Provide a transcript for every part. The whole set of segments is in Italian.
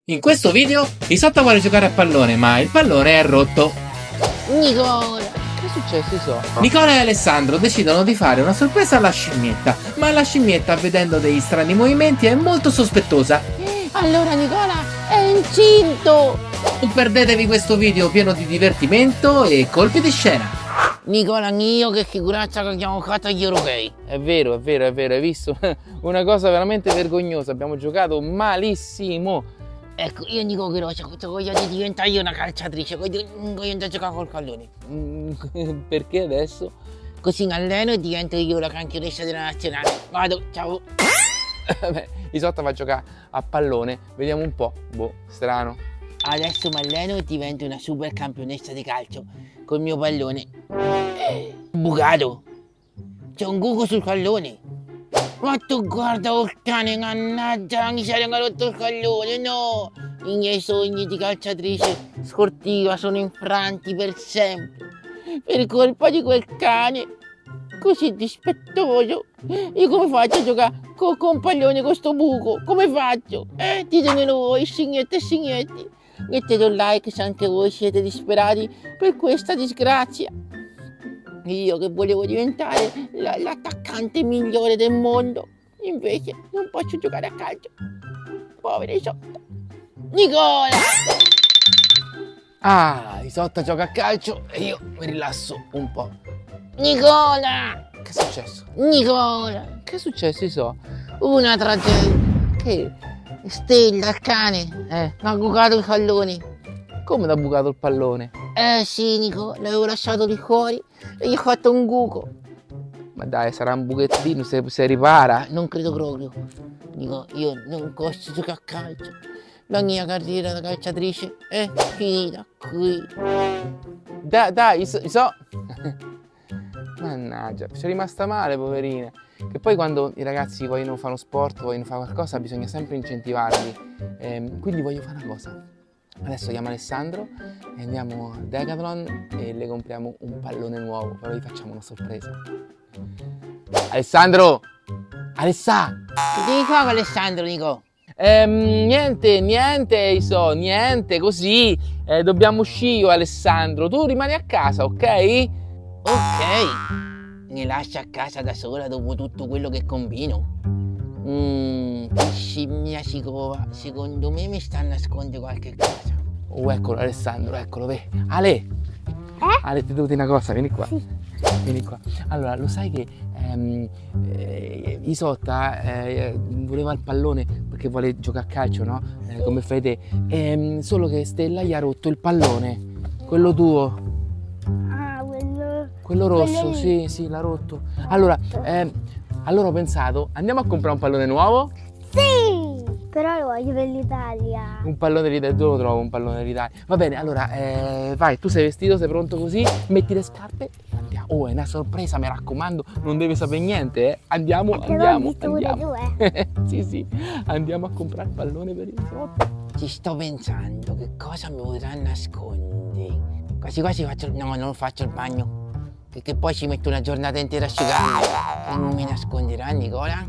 In questo video Isotta vuole giocare a pallone, ma il pallone è rotto. Nicola, che è successo Isotta? Nicola e Alessandro decidono di fare una sorpresa alla scimmietta, ma la scimmietta, vedendo degli strani movimenti, è molto sospettosa. Allora Nicola è incinto! Non perdetevi questo video pieno di divertimento e colpi di scena. Nicola, io che figuraccia che abbiamo fatto agli europei. È vero, hai visto? Una cosa veramente vergognosa, abbiamo giocato malissimo. Ecco, io dico che voglio diventare io una calciatrice, voglio andare a giocare col pallone. Perché adesso? Così mi alleno e divento io la campionessa della nazionale. Vado, ciao! Vabbè, Isotta va a giocare a pallone, vediamo un po'. Boh, strano. Adesso mi alleno e divento una super campionessa di calcio col mio pallone. Bucato! C'è un buco sul pallone! Ma tu guarda il cane, mannaggia la miseria che ha rotto il pallone, no! I miei sogni di calciatrice sportiva sono infranti per sempre per colpa di quel cane così dispettoso. Io come faccio a giocare con un pallone con sto buco? Come faccio? Ditemelo voi, signette e signetti. Mettete un like se anche voi siete disperati per questa disgrazia. Io che volevo diventare l'attaccante migliore del mondo, invece non posso giocare a calcio. Povera Isotta. Nicola! Ah, Isotta gioca a calcio e io mi rilasso un po'. Nicola! Che è successo? Nicola! Che è successo, Iso? Una tragedia. Che? Stella, il cane, mi ha bucato i palloni. Come ti ha bucato il pallone? Sì, Nico, l'avevo lasciato lì fuori e gli ho fatto un buco. Ma dai, sarà un buchettino, se ripara? Non credo proprio. Dico, io non posso giocare a calcio. La mia carriera da calciatrice è finita qui. Dai, so. Mannaggia, ci è rimasta male, poverina. Che poi quando i ragazzi vogliono fare uno sport, vogliono fare qualcosa, bisogna sempre incentivarli. Quindi voglio fare una cosa. Adesso chiamo Alessandro e andiamo a Decathlon e le compriamo un pallone nuovo, però gli facciamo una sorpresa. Alessandro! Alessà! Che devi fare con Alessandro, Nico? Niente, Iso, niente, così. Dobbiamo uscire io, Alessandro. Tu rimani a casa, ok? Ok. Mi lascia a casa da sola dopo tutto quello che combino? Scimmia sicova, secondo me mi sta a nascondere qualche cosa. Oh, eccolo Alessandro, eccolo, vedi. Ale! Ale, ti devo dire una cosa, vieni qua. Sì. Vieni qua. Allora, lo sai che Isotta voleva il pallone perché vuole giocare a calcio, no? Come fai te. Solo che Stella gli ha rotto il pallone, quello tuo. Ah, quello rosso, sì, l'ha rotto. Allora ho pensato, andiamo a comprare un pallone nuovo? Sì, però lo voglio per l'Italia. Un pallone d'Italia, dove lo trovo un pallone d'Italia? Va bene, allora, vai, tu sei vestito, sei pronto così? Metti le scarpe e andiamo. Oh, è una sorpresa, mi raccomando, non deve sapere niente, eh? Andiamo. Sì, andiamo a comprare il pallone per il sotto. Ci sto pensando, che cosa mi potrà nascondere? Quasi faccio, no, non faccio il bagno. Perché poi ci metto una giornata intera a asciugarmi. E non mi nasconderà, Nicola?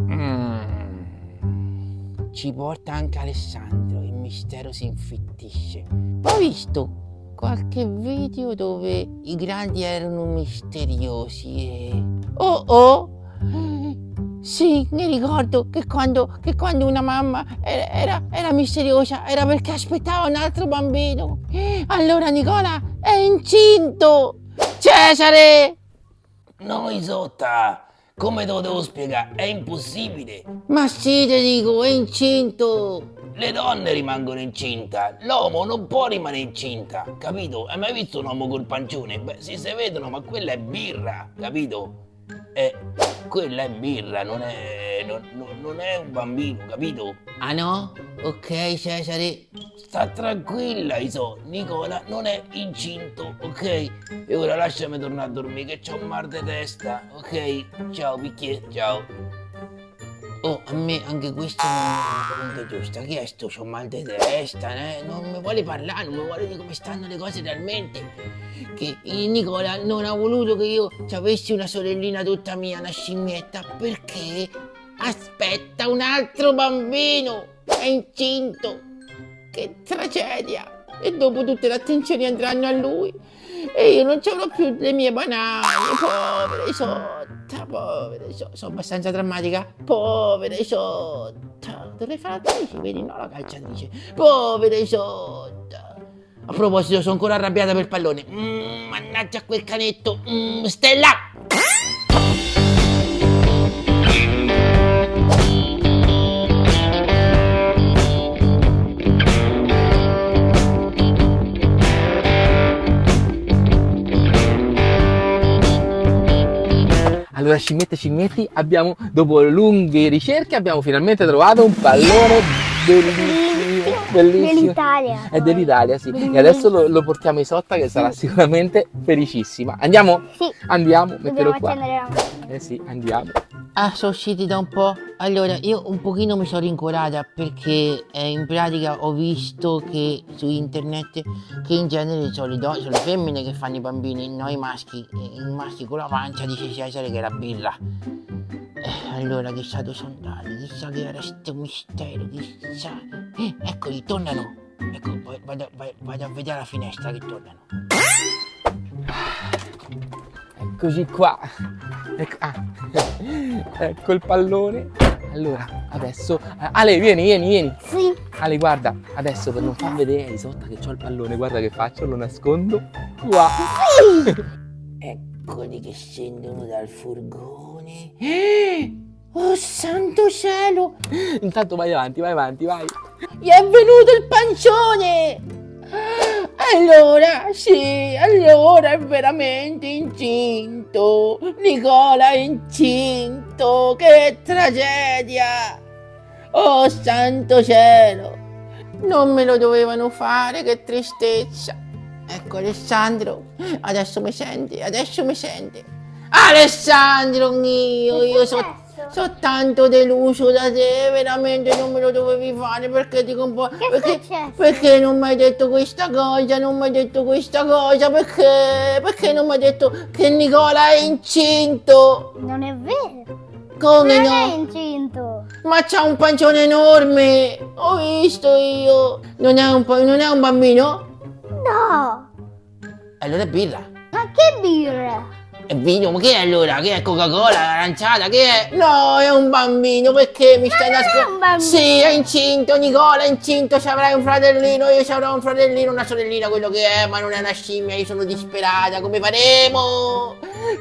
Ci porta anche Alessandro, il mistero si infittisce. Ho visto qualche video dove i grandi erano misteriosi e... Oh! Sì, mi ricordo che quando una mamma era misteriosa era perché aspettava un altro bambino. Allora Nicola è incinto! Cesare! No, Isotta, come te lo devo spiegare? È impossibile. Ma sì, ti dico, è incinto! Le donne rimangono incinta, l'uomo non può rimanere incinta, capito? Hai mai visto un uomo col pancione? Beh, sì, si vedono, ma quella è birra, capito? Quella è birra, non è un bambino, capito? Ah no? Ok, Cesare. Sta tranquilla, Iso, Nicola non è incinto, ok? E ora lasciami tornare a dormire che c'ho un mal di testa, ok? Ciao, picchiere, ciao. Oh, a me anche questo non è il punto giusto. Che è sto? C'ho mal di testa, non mi vuole parlare, non mi vuole dire come stanno le cose realmente. Che Nicola non ha voluto che io avessi una sorellina tutta mia, una scimmietta, perché aspetta un altro bambino, è incinto. che tragedia! E dopo tutte le attenzioni andranno a lui e io non ci avrò più le mie banane. Povera Isotta, povera Isotta. Sono abbastanza drammatica. Povera Isotta. Dovrei fare l'attrice, vedi, no, la calciatrice. Povera Isotta. A proposito, sono ancora arrabbiata per il pallone. Mannaggia quel canetto. Stella! Allora, scimmiette, abbiamo, dopo lunghe ricerche, abbiamo finalmente trovato un pallone bellissimo, bellissimo. Dell'Italia. È dell'Italia, sì. E adesso lo portiamo a Isotta, che sarà sicuramente felicissima. Andiamo? Sì. Andiamo, mettelo Dobbiamo qua. accendere la macchina. Sì, andiamo. Ah, sono usciti da un po'. Allora, io un pochino mi sono rincuorata perché in pratica ho visto che su internet che in genere sono le femmine che fanno i bambini, noi maschi. I maschi con la pancia dice Cesare che è la birra. Allora, chissà dove sono andati, chissà che era questo mistero, chissà. Eccoli, tornano. Ecco, vado a vedere la finestra che tornano. Eccoci qua. Ecco il pallone. Allora, adesso... Ale, vieni. Sì. Ale, guarda, adesso per non far vedere a Isotta che c'ho il pallone, guarda che faccio, lo nascondo qua. Eccoli che scendono dal furgone. Oh santo cielo! Intanto vai avanti. Gli è venuto il pancione! Allora è veramente incinto. Nicola è incinto. Che tragedia! Oh santo cielo! Non me lo dovevano fare, che tristezza. Ecco Alessandro, adesso mi senti. Alessandro mio, io sono tanto deluso da te, veramente non me lo dovevi fare, perché dico un po'. Perché non mi hai detto questa cosa? Perché non mi hai detto che Nicola è incinto? Non è vero. Come Non no? è incinto. Ma c'ha un pancione enorme, ho visto io. Non è un bambino? No. Allora è birra. Ma che birra? È vino, ma che è allora? Che è Coca-Cola, aranciata, che è? No, è un bambino, perché mi stai nascondendo? è un bambino. Sì, è incinto, Nicola è incinto, ci avrai un fratellino, io ci avrò un fratellino, una sorellina, quello che è, ma non è una scimmia, io sono disperata, come faremo?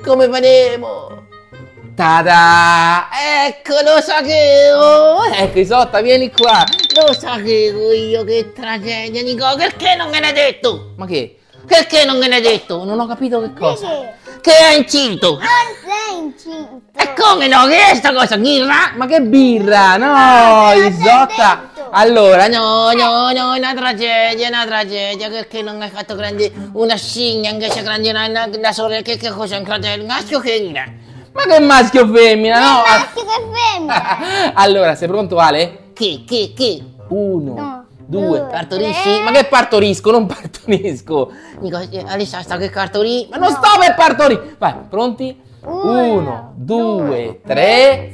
Ta-da! Ecco, lo sapevo! Ecco Isotta, vieni qua. Lo sapevo io, che tragedia, Nicola, perché non me l'hai detto? Ma che? Perché non me l'hai detto? Non ho capito che cosa. Perché? Che è incinto! Non sei incinto. E come no? Che è sta cosa? Birra? Ma che birra? No, te l'ho Isotta. detto. Allora, No, è una tragedia, perché non hai fatto grande una scimmia, invece grande una sorella, che cos'è un fratello? Maschio che è? ma che maschio o femmina? No. Maschio che femmina. Allora, sei pronto Ale? Che? 1, No. 2, Partorisci? Tre. Ma che partorisco? Non partorisco. Dico, Alessandra sta che cartolì? Ma non sto per partorire. Vai, pronti? 1, 2, 3.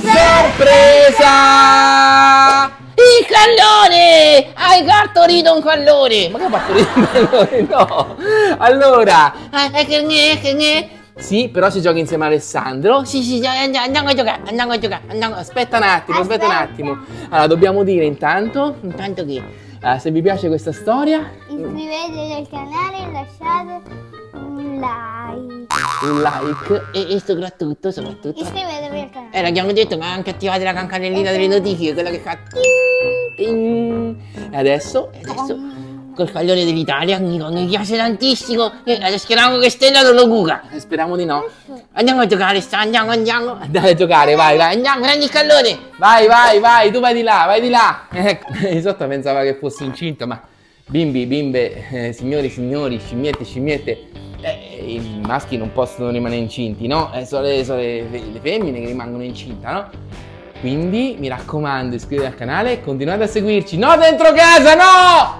Sorpresa! Il callone! Hai cartolito un callone! Ma che partorito un pallone? No. Allora, È che ne? sì, però si gioca insieme a Alessandro. Sì, andiamo a giocare. Aspetta un attimo. Allora, dobbiamo dire intanto che? se vi piace questa storia, Iscrivetevi al canale e lasciate un like. un like. E soprattutto. Iscrivetevi al canale. L'abbiamo detto, ma anche attivate la campanellina delle notifiche, quella che fa. E adesso Col callone dell'Italia, mi piace tantissimo. Speriamo che Stella non lo buca. speriamo di no. Andiamo a giocare, andiamo. Dai a giocare, vai. Andiamo, prendi il callone. Vai, tu vai di là. Ecco, Isotta pensava che fossi incinta, ma bimbe, signori, scimmiette, i maschi non possono rimanere incinti, no? Sono le femmine che rimangono incinta, no? Quindi mi raccomando, iscrivetevi al canale e continuate a seguirci. No, dentro casa, no!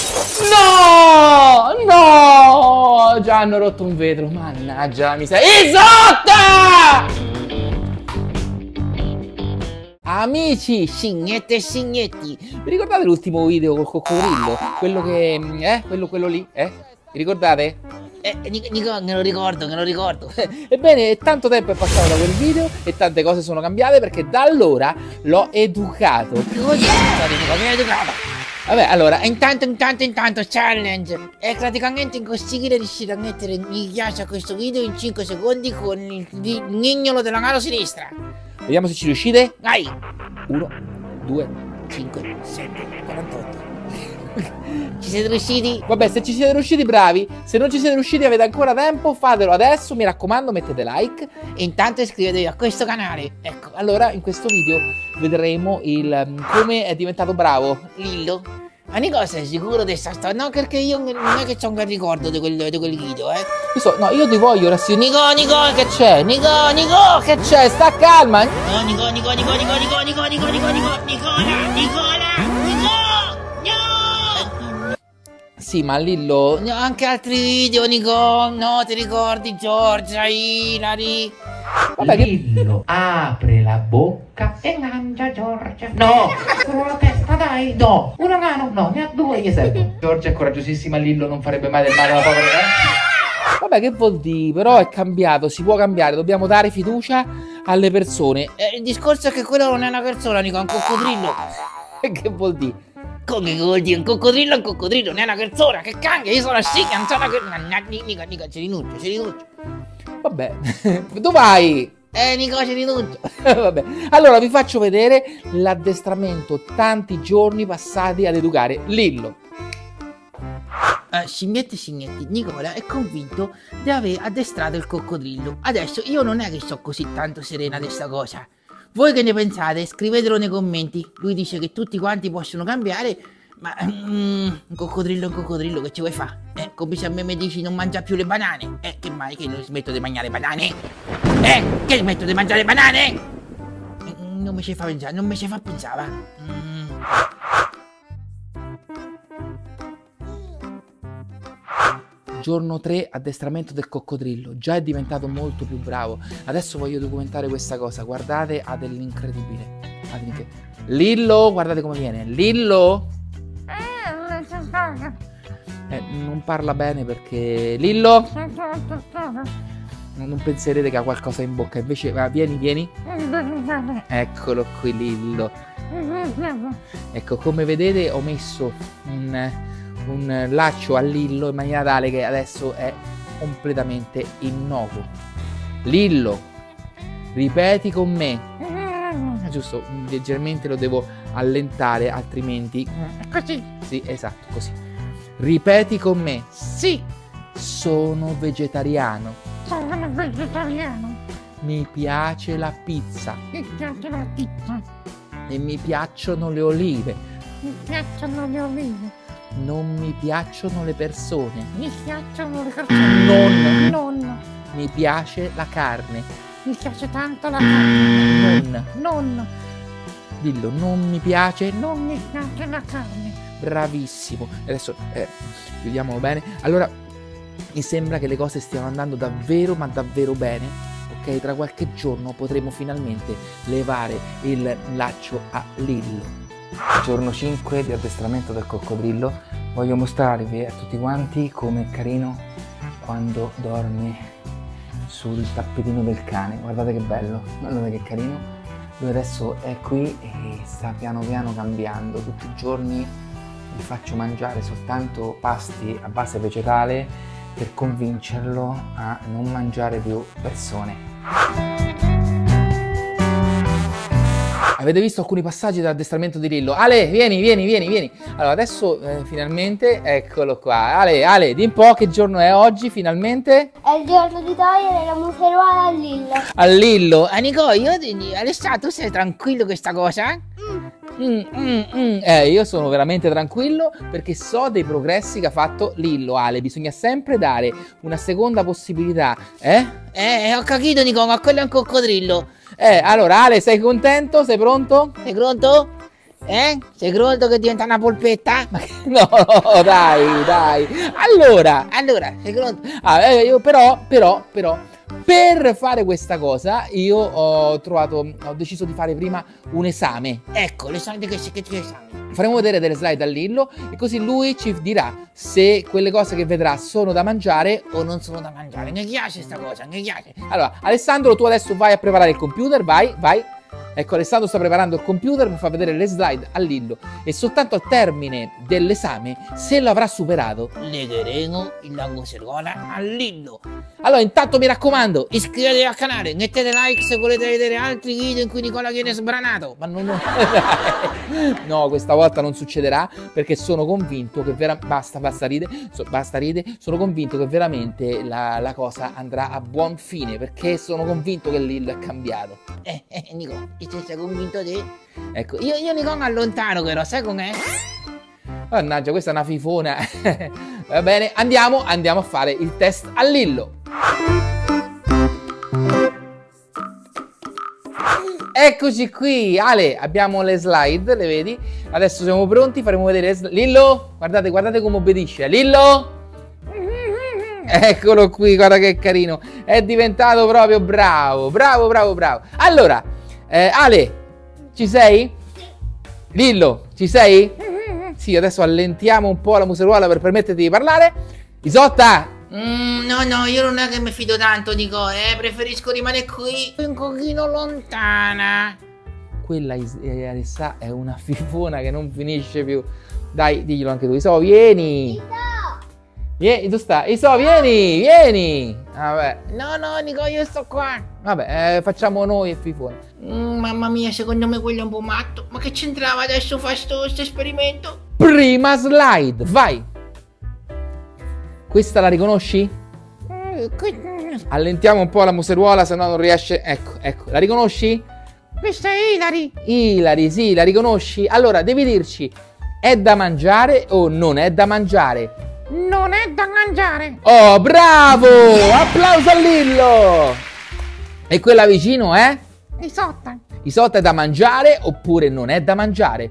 No! Già hanno rotto un vetro, mannaggia la miseria. Isotta! Amici, Signetti e Signetti, vi ricordate l'ultimo video col coccodrillo? Quello che... quello lì, Vi ricordate? Nico, me lo ricordo. Ebbene, tanto tempo è passato da quel video e tante cose sono cambiate perché da allora l'ho educato. Che cosa è educato? Vabbè, allora, Intanto, challenge. È praticamente impossibile riuscire a mettere mi piace a questo video in 5 secondi con il mignolo della mano sinistra. vediamo se ci riuscite. Vai! 1, 2, 5, 7, 48. Ci siete riusciti? Vabbè, se ci siete riusciti, bravi. Se non ci siete riusciti, avete ancora tempo, fatelo adesso. Mi raccomando, mettete like. E intanto iscrivetevi a questo canale. Ecco, allora in questo video vedremo come è diventato bravo Lillo. Ma Nico, sei sicuro di questa storia? No, perché io non è che c'ho un bel ricordo di quel video, No, io ti voglio rassicurare. Nico, che c'è? Nico, Che c'è? Sta calma. No, Nicola! Sì, ma Lillo... No, anche altri video, Nico. No, ti ricordi Giorgia, Ilari? Vabbè, Lillo apre la bocca e mangia Giorgia. No, con la testa, dai, no. Una mano, no, ne ha due, gli serve. Giorgia è coraggiosissima, Lillo non farebbe mai del male alla povera, Vabbè, che vuol dire? Però è cambiato, si può cambiare, dobbiamo dare fiducia alle persone. Il discorso è che quello non è una persona, Nico, è un coccodrillo. Che vuol dire? Come che vuol dire? Un coccodrillo è un coccodrillo, non è una persona, che cambia, io sono una scimmia, non sono una persona. Nico, ci rinuncio. Vabbè, dove vai? Nico, ci rinuncio. Vabbè, allora vi faccio vedere l'addestramento, tanti giorni passati ad educare Lillo. Scimmiette, Nicola è convinto di aver addestrato il coccodrillo. Adesso io non è che sto così tanto serena di sta cosa. Voi che ne pensate? Scrivetelo nei commenti. Lui dice che tutti quanti possono cambiare, ma un coccodrillo che ci vuoi fare? Come se a me mi dici non mangia più le banane. Che mai che non smetto di mangiare banane? Che smetto di mangiare banane? Non mi ci fa pensare, va? Giorno 3, addestramento del coccodrillo. Già è diventato molto più bravo. Adesso voglio documentare questa cosa. Guardate, ha dell'incredibile. Lillo, guardate come viene. Lillo. Non parla bene perché... Lillo. Non penserete che ha qualcosa in bocca. Invece, vieni. Eccolo qui, Lillo. Ecco, come vedete ho messo un laccio a Lillo in maniera tale che adesso è completamente innocuo. Lillo, ripeti con me. Giusto, leggermente lo devo allentare, altrimenti... Così? Sì, esatto, così. Ripeti con me. Sì. Sono vegetariano. Sono vegetariano. Mi piace la pizza. Mi piace la pizza. E mi piacciono le olive. Mi piacciono le olive. Non mi piacciono le persone. Mi piacciono le persone. Non. Mi piace la carne. Mi piace tanto la carne. Non. Dillo, non mi piace. Non mi piace la carne. Bravissimo. Adesso chiudiamolo bene. Allora, mi sembra che le cose stiano andando davvero, ma davvero bene. Ok, tra qualche giorno potremo finalmente levare il laccio a Lillo. Giorno 5 di addestramento del coccodrillo. Voglio mostrarvi a tutti quanti com'è carino quando dorme sul tappetino del cane. Guardate che bello, guardate che carino. Lui adesso è qui e sta piano piano cambiando. Tutti i giorni gli faccio mangiare soltanto pasti a base vegetale per convincerlo a non mangiare più persone. Avete visto alcuni passaggi dell'addestramento di Lillo? Ale, vieni. Allora, adesso finalmente, eccolo qua. Ale, di un po' che giorno è oggi, finalmente? È il giorno di togliere la museruola a Lillo. A Lillo. Nico, Alessandro, tu sei tranquillo con questa cosa? Io sono veramente tranquillo perché so dei progressi che ha fatto Lillo, Ale. Bisogna sempre dare una seconda possibilità, Ho capito, Nico, ma quello è un coccodrillo. Allora, Ale, sei contento? Sei pronto? Sei pronto? Sei pronto che diventa una polpetta? No, dai. Allora, sei pronto? io però, Per fare questa cosa io ho deciso di fare prima un esame. Ecco, l'esame che esame. Faremo vedere delle slide a Lillo e così lui ci dirà se quelle cose che vedrà sono da mangiare o non sono da mangiare. Mi piace sta cosa, mi piace. Allora, Alessandro, tu adesso vai a preparare il computer, vai. Ecco, Alessandro sta preparando il computer per far vedere le slide a Lillo e soltanto al termine dell'esame, se lo avrà superato, legheremo la museruola a Lillo. Allora, intanto mi raccomando, iscrivetevi al canale, mettete like se volete vedere altri video in cui Nicola viene sbranato. Ma non... No, questa volta non succederà perché sono convinto che basta ride. Sono convinto che veramente la cosa andrà a buon fine perché sono convinto che Lillo è cambiato. Nicola, sei convinto te? Ecco, io Nicola allontano però, sai com'è? Mannaggia, questa è una fifona. Va bene, andiamo a fare il test a Lillo. Eccoci qui, Ale, abbiamo le slide, le vedi? Adesso siamo pronti, faremo vedere Lillo, guardate come obbedisce. Lillo! Eccolo qui, guarda che carino. È diventato proprio bravo. Allora, Ale, ci sei? Lillo, ci sei? Sì, adesso allentiamo un po' la museruola per permetterti di parlare. Isotta! No, io non è che mi fido tanto di preferisco rimanere qui un pochino lontana. Quella Alessà è una fifona che non finisce più. Dai, diglielo anche tu. Iso, vieni! Vieni, tu stai? Iso, vieni! Vabbè. No, Nico, io sto qua. Vabbè, facciamo noi e fifona. Mamma mia, secondo me quello è un po' matto. Ma che c'entrava adesso fare sto esperimento? Prima slide, vai! Questa la riconosci? Allentiamo un po' la museruola, se no non riesce. Ecco, la riconosci? Questa è Ilari. Ilari, sì, la riconosci? Allora, devi dirci, è da mangiare o non è da mangiare? Non è da mangiare. Oh, bravo! Applauso a Lillo! E quella vicino è? Isotta. Isotta è da mangiare oppure non è da mangiare?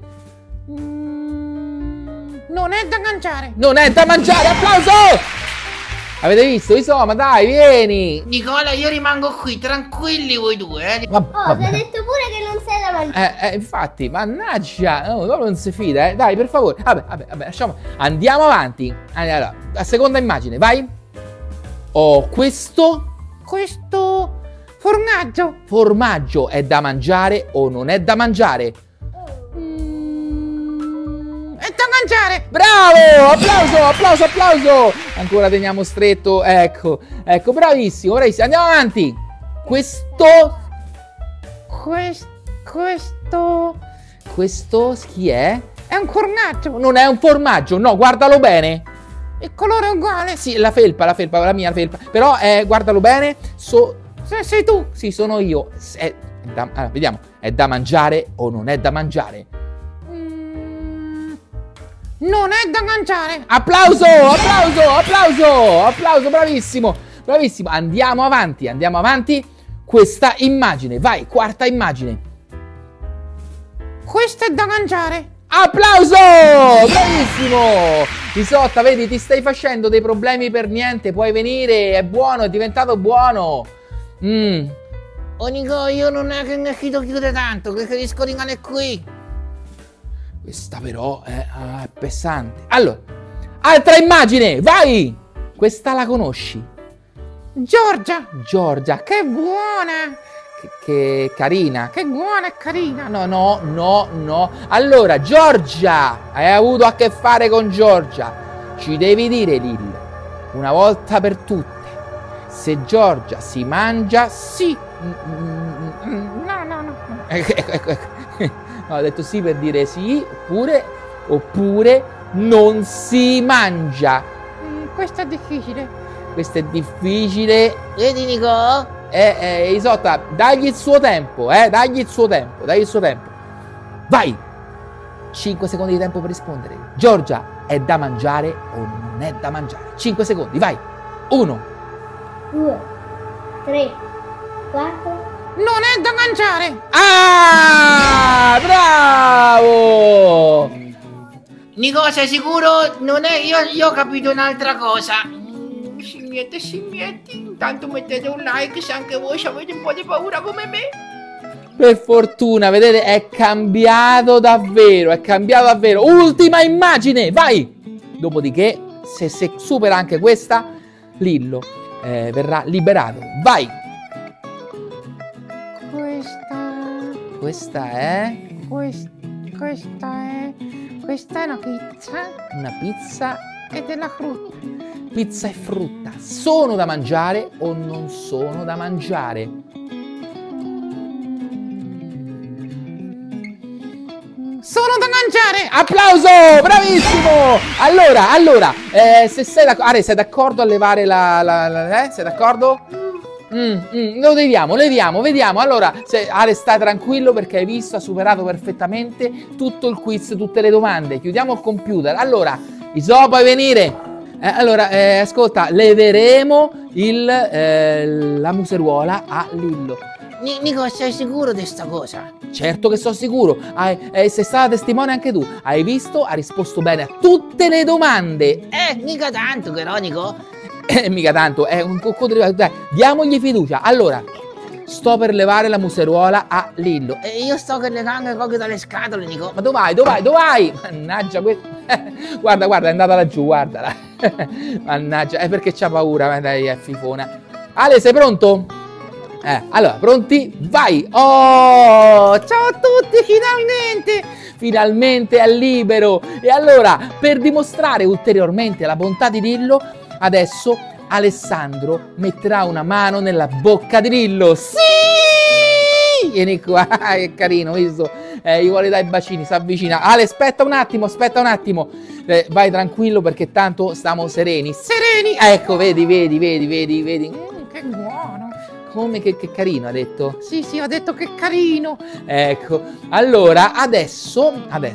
Non è da mangiare. Non è da mangiare, applauso! Avete visto? Insomma, dai, vieni! Nicola, io rimango qui, tranquilli voi due, ti ho detto pure che non sei da mangiare. Infatti, mannaggia, no, non si fida, Dai, per favore. Vabbè, lasciamo. Andiamo avanti. Allora, la seconda immagine, vai. Questo formaggio. Formaggio è da mangiare o non è da mangiare? È da mangiare. Bravo! Applauso! Ancora teniamo stretto. Ecco, bravissimo. Andiamo avanti. Questo chi è? È un formaggio. Non è un formaggio, no, guardalo bene. Il colore è uguale. Sì, la felpa, la mia felpa. Però guardalo bene. Sei tu. Sì, sono io. Allora, vediamo, è da mangiare o non è da mangiare? Non è da mangiare. Applauso, bravissimo. Andiamo avanti. Questa immagine, vai, quarta immagine. Questo è da mangiare. Applauso, bravissimo. Isotta, vedi, ti stai facendo dei problemi per niente. Puoi venire, è buono, è diventato buono. Oh Nico, io non è che mi fido chiude tanto, preferisco rimanere qui. Questa però è pesante. Allora, altra immagine, vai! Questa la conosci? Giorgia, che buona! Che carina. Che buona e carina. No. Allora, Giorgia, hai avuto a che fare con Giorgia. Ci devi dire, Lillo, una volta per tutte, se Giorgia si mangia, sì. No. Ecco. No, ho detto sì per dire sì, oppure non si mangia. Questo è difficile. Vedi, Nico? Isotta, dagli il suo tempo, dagli il suo tempo. Vai! 5 secondi di tempo per rispondere. Giorgia, è da mangiare o non è da mangiare? 5 secondi, vai! 1 2 3 4. Non è da mangiare. Ah, bravo! Nico, sei sicuro? Non è, io ho capito un'altra cosa. scimmiette e scimmietti, intanto mettete un like se anche voi avete un po' di paura come me. Per fortuna, vedete, è cambiato davvero, è cambiato davvero. Ultima immagine, vai! Dopodiché, se supera anche questa, Lillo verrà liberato. Vai! Questa è una pizza. Una pizza e della frutta. Pizza e frutta sono da mangiare o non sono da mangiare? Sono da mangiare! Applauso! Bravissimo! Allora, se sei d'accordo a levare sei d'accordo? Lo leviamo, vediamo. Allora, Ale, stai tranquillo perché hai visto, ha superato perfettamente tutto il quiz, tutte le domande. Chiudiamo il computer. Allora, Iso, puoi venire? Ascolta, leveremo la museruola a Lillo. Nico, sei sicuro di sta cosa? Certo che sono sicuro, sei stata testimone anche tu, hai visto, ha risposto bene a tutte le domande. Mica tanto, però, Nico. Mica tanto, è un coccodrillo, dai, diamogli fiducia. Allora, sto per levare la museruola a Lillo. Io sto che le cangue proprio dalle scatole, Nico. Ma dove vai? Mannaggia, guarda, è andata laggiù, guardala. Mannaggia, è perché c'ha paura, dai, è fifona. Ale, sei pronto? Allora, pronti? Vai! Oh, ciao a tutti, finalmente è libero. E allora, per dimostrare ulteriormente la bontà di Lillo, adesso Alessandro metterà una mano nella bocca di Lillo. Sì! Vieni qua, che carino, visto? Gli vuole dare i bacini, si avvicina. Ale, aspetta un attimo. Vai tranquillo perché tanto stiamo sereni. Ecco, vedi. Che buono. Come che carino, ha detto? Sì, ho detto che carino. Ecco, allora, adesso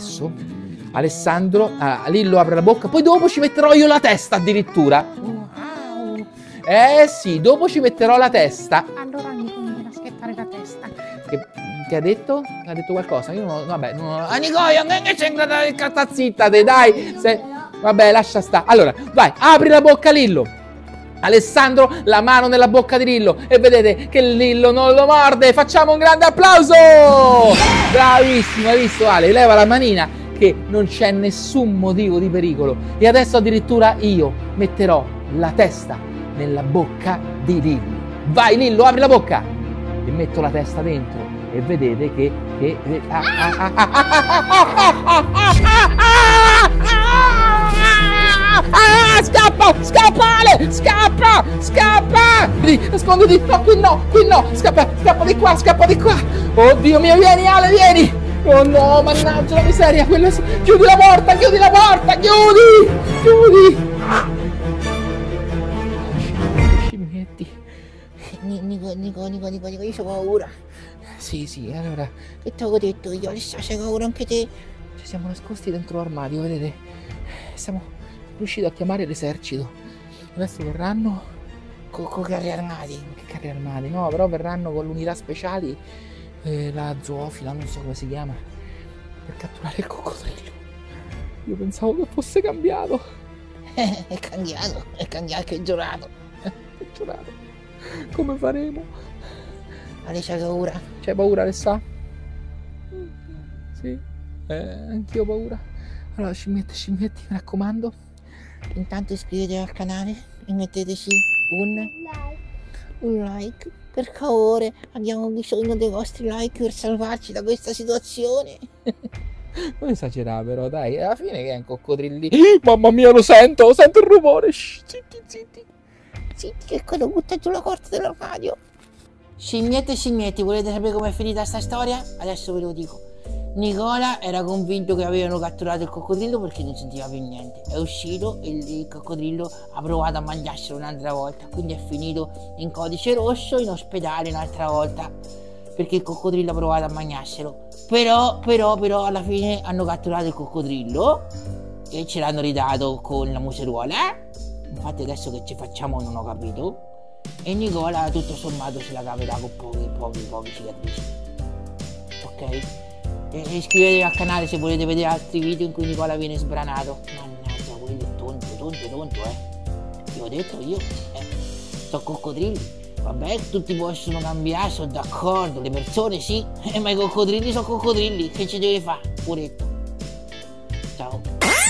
Alessandro, Lillo apre la bocca, poi dopo ci metterò io la testa addirittura. Wow. Sì, dopo ci metterò la testa. Allora Nico mi deve aspettare la testa. Che ha detto? Ha detto qualcosa? Io non... Vabbè, non... Nico, io non c'è entrata zitta, dai. Vabbè, lascia stare. Allora, vai, apri la bocca Lillo. Alessandro, la mano nella bocca di Lillo e vedete che Lillo non lo morde. Facciamo un grande applauso! Bravissimo, hai visto Ale? Leva la manina che non c'è nessun motivo di pericolo. E adesso addirittura io metterò la testa nella bocca di Lillo. Vai Lillo, apri la bocca! E metto la testa dentro e vedete che... Scappa Ale, scappa! Nasconditi, no, qui no, scappa di qua. Oddio mio, vieni Ale, vieni! Oh no, mannaggia la miseria, chiudi la porta, chiudi! Scimmetti. Nico, io ho paura. Sì, allora... Che ti avevo detto io, Alessandro, c'hai paura anche te? Ci siamo nascosti dentro l'armadio, vedete? Siamo riusciti a chiamare l'esercito. Adesso verranno con carri armati. Che carri armati? No, però verranno con l'unità speciali, la zoofila, non so come si chiama, per catturare il coccodrillo. Io pensavo che fosse cambiato. È cambiato, che è giurato. Come faremo? Ale, c'hai paura? C'hai paura, Alessà? Sì, anch'io ho paura. Allora, scimmetti, mi raccomando. Intanto iscrivetevi al canale e metteteci un like. Per favore, abbiamo bisogno dei vostri like per salvarci da questa situazione. Non esagerare però, dai, alla fine che è un coccodrillino. Mamma mia, lo sento il rumore. Shh, zitti. Zitti, che quello butta giù la porta dell'armadio. Scimmetti, volete sapere com'è finita sta storia? Adesso ve lo dico. Nicola era convinto che avevano catturato il coccodrillo perché non sentiva più niente. È uscito e il coccodrillo ha provato a mangiarselo un'altra volta, quindi è finito in codice rosso in ospedale un'altra volta perché il coccodrillo ha provato a mangiarselo. Però alla fine hanno catturato il coccodrillo e ce l'hanno ridato con la museruola. Infatti adesso che ci facciamo non ho capito. E Nicola tutto sommato se la caverà con pochi cicatrici. Ok? E iscrivetevi al canale se volete vedere altri video in cui Nicola viene sbranato. Mannaggia, quello è tonto, Io ho detto io, sto coccodrilli. Vabbè, tutti possono cambiare, sono d'accordo, le persone sì, ma i coccodrilli sono coccodrilli, che ci deve fare? Puretto. Ciao.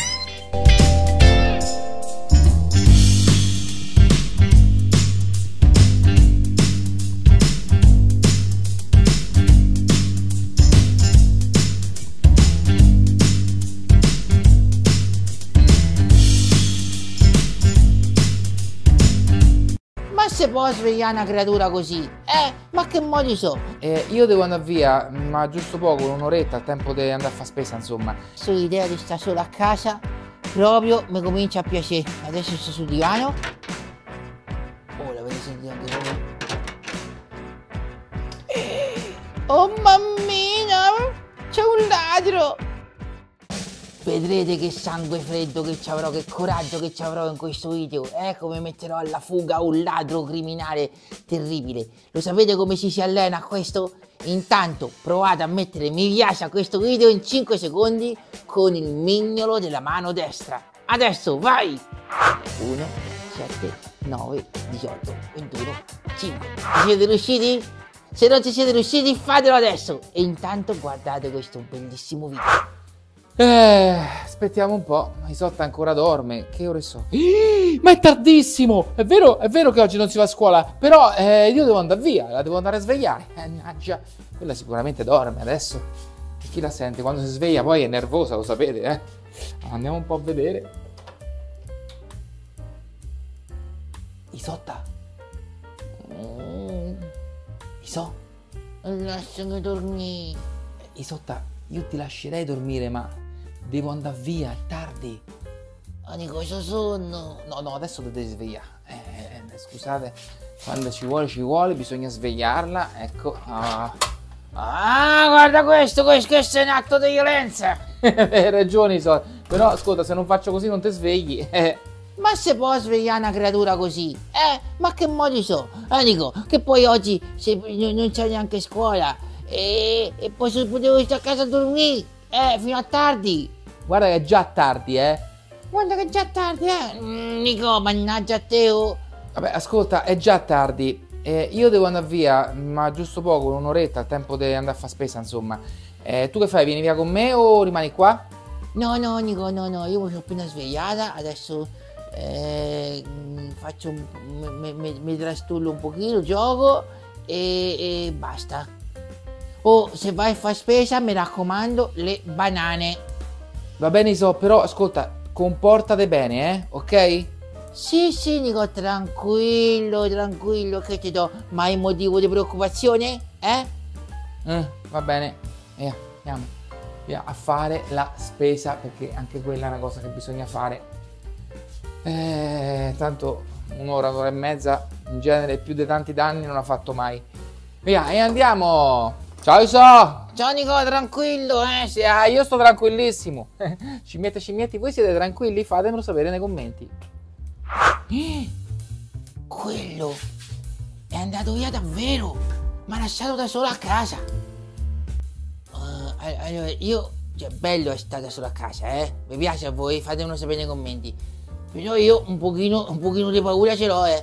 Ma se può svegliare una creatura così? Ma che modi so? Io devo andare via, ma giusto poco, un'oretta, al tempo di andare a fare spesa, insomma. Adesso l'idea di stare solo a casa proprio mi comincia a piacere. Adesso sto sul divano. Oh, l'avete sentito anche voi? Oh mammina! C'è un ladro! Vedrete che sangue freddo che ci avrò, che coraggio che ci avrò in questo video. Come metterò alla fuga un ladro criminale terribile. Lo sapete come ci si allena a questo? Intanto provate a mettere mi piace a questo video in 5 secondi con il mignolo della mano destra. Adesso vai! 1, 7, 9, 18, 21, 5. Ci siete riusciti? Se non ci siete riusciti fatelo adesso. E intanto guardate questo bellissimo video. Aspettiamo un po', Isotta ancora dorme, che ore sono? Ma è tardissimo, è vero che oggi non si va a scuola, però io devo andare via, la devo andare a svegliare, mannaggia, quella sicuramente dorme adesso, chi la sente quando si sveglia poi è nervosa, lo sapete, Andiamo un po' a vedere. Isotta? Iso? Lasciami dormire. Isotta, io ti lascerei dormire, ma devo andare via, è tardi. Di cosa sonno? No, adesso devi svegliare. Scusate, quando ci vuole, bisogna svegliarla, ecco. Guarda questo è un atto di violenza. Hai ragione, però ascolta, se non faccio così non ti svegli. Ma se può svegliare una creatura così? Ma che modi so? Dico, che poi oggi non c'è neanche scuola e poi potevo stare a casa a dormire, fino a tardi. Guarda che è già tardi, Guarda che è già tardi, Nico, mannaggia a te, oh. Vabbè, ascolta, è già tardi. Io devo andare via, ma giusto poco, un'oretta, al tempo di andare a fare spesa, insomma. Tu che fai? Vieni via con me o rimani qua? No, Nico, no, io mi sono appena svegliata, adesso mi trastullo un pochino, gioco e basta. Se vai a fare spesa, mi raccomando, le banane. Va bene, però ascolta, comportate bene, ok? Sì, Nico, tranquillo, che ti do mai motivo di preoccupazione, Va bene, andiamo via a fare la spesa, perché anche quella è una cosa che bisogna fare. Tanto un'ora e mezza, in genere più di tanti danni non ha fatto mai. Via, e andiamo! Ciao Iso! Ciao Nico, tranquillo, Sì, io sto tranquillissimo. Scimmietti, voi siete tranquilli? Fatemelo sapere nei commenti. Quello è andato via davvero, mi ha lasciato da solo a casa. Allora, cioè, bello è stata solo a casa, mi piace a voi, fatemelo sapere nei commenti. Però io un pochino di paura ce l'ho,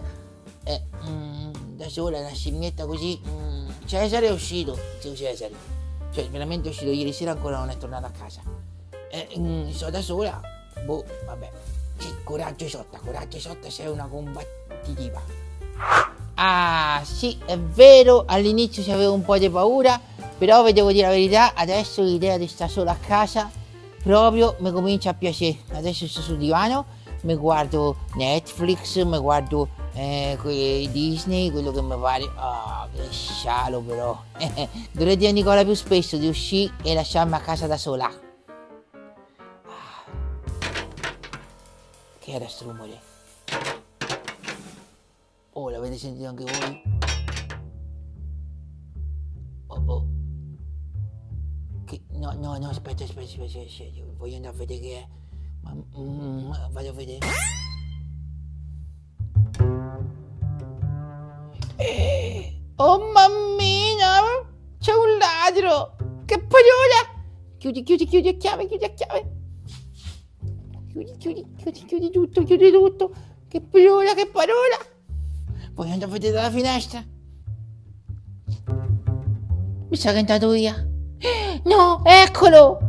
da sola, una scimmietta così. Cesare è uscito, Cesare, cioè veramente è uscito ieri sera, ancora non è tornato a casa. Sono da sola, vabbè. Sì, coraggio Isotta, sei una combattitiva. Sì, è vero, all'inizio c'avevo un po' di paura, però vi devo dire la verità, adesso l'idea di stare solo a casa proprio mi comincia a piacere. Adesso sto sul divano, mi guardo Netflix, mi guardo Disney, quello che mi pare. Che scialo però. Dovrei dire a Nicola più spesso di uscire e lasciarmi a casa da sola. Che era sto rumore? L'avete sentito anche voi? No, aspetta, voglio andare a vedere che è. Vado a vedere. Oh mammina, c'è un ladro! Che parola! Chiudi a chiave, chiudi tutto, Che parola, che parola! Poi andare a vedere dalla finestra. Mi sa che è andato via. No, eccolo!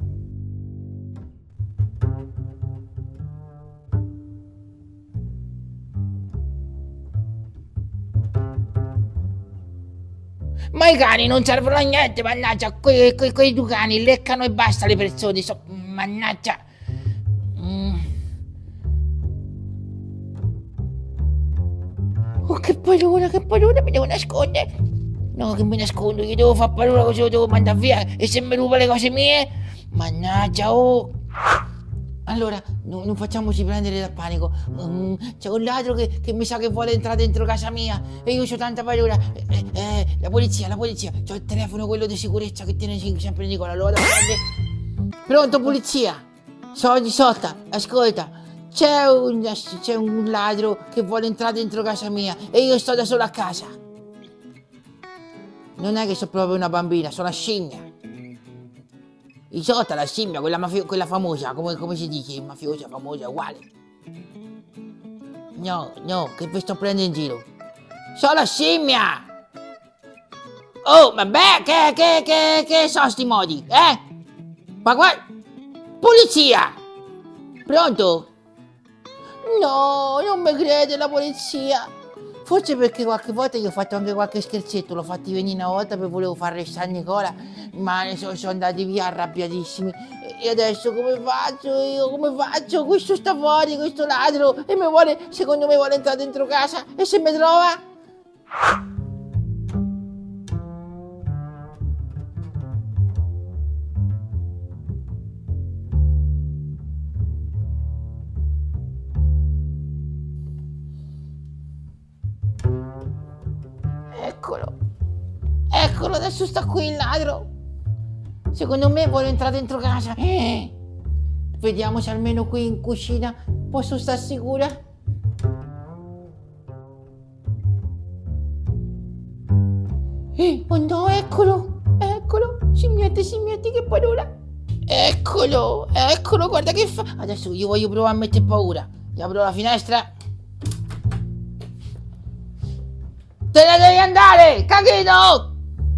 Ma i cani non servono a niente, mannaggia, quei due cani leccano e basta le persone, mannaggia. Oh, che paura, mi devo nascondere. No, che mi nascondo, io devo far paura così lo devo mandare via. E se mi ruba le cose mie? Mannaggia, oh. Allora, non facciamoci prendere dal panico. C'è un ladro che mi sa che vuole entrare dentro casa mia e io ho tanta paura. La polizia. C'ho il telefono, quello di sicurezza che tiene sempre Nicola. Lo vado a prendere. Pronto, polizia? Sono di sotto, ascolta. C'è un ladro che vuole entrare dentro casa mia e io sto da solo a casa. Non è che sono proprio una bambina, sono una scimmia. Isotta, la scimmia, quella famosa, come si dice, mafiosa, famosa, uguale. No, che vi sto prendendo in giro. Sono la scimmia! Oh, vabbè, che sono sti modi, Ma guarda, polizia! Pronto? No, non mi crede la polizia. Forse perché qualche volta io ho fatto anche qualche scherzetto, l'ho fatti venire una volta perché volevo far restare Nicola, ma ne sono andati via arrabbiatissimi. E adesso come faccio io? Come faccio? Questo sta fuori, questo ladro, e secondo me vuole entrare dentro casa, e se mi trova? Eccolo, adesso sta qui il ladro. Secondo me vuole entrare dentro casa. Vediamo se almeno qui in cucina posso stare sicura. Oh no, eccolo, scimmiette, che paura. Eccolo, guarda che fa. Adesso io voglio provare a mettere paura. Gli apro la finestra. Te ne devi andare, cagino!